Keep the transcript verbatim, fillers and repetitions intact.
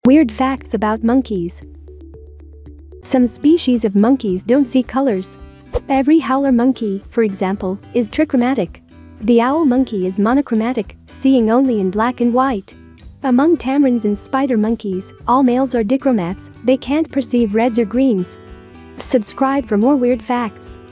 Weird facts about monkeys. Some species of monkeys don't see colors. Every howler monkey, for example, is trichromatic. The owl monkey is monochromatic, seeing only in black and white. Among tamarins and spider monkeys, all males are dichromats, they can't perceive reds or greens. Subscribe for more weird facts.